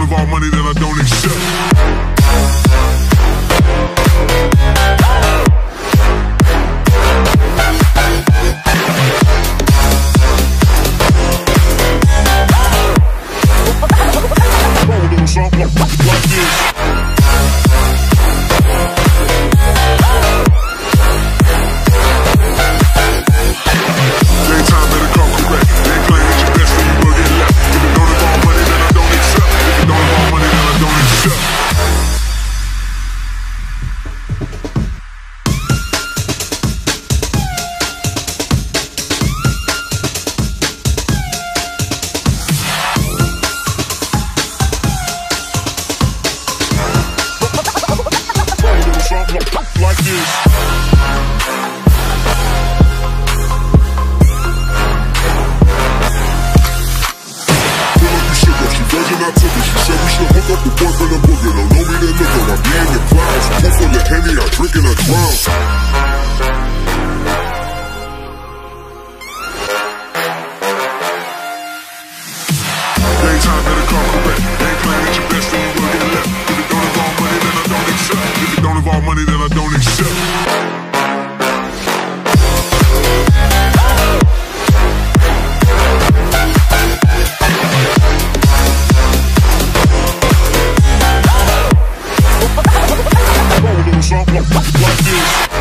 involve money, then I don't accept. Like this. Daytime better come correct. They claim that you're best when you will get left. If it don't involve money, then I don't accept. If it don't involve money, then I don't accept. Like this. I took it. She said we should hook up the boyfriend and boogie. Don't know me, then look at my being the clouds. Full full of Henny, I drink and I drown. Daytime better come correct. They ain't playing at your best, then you will get left. If it don't involve money, then I don't accept. If it don't involve money, then I don't accept. Like this.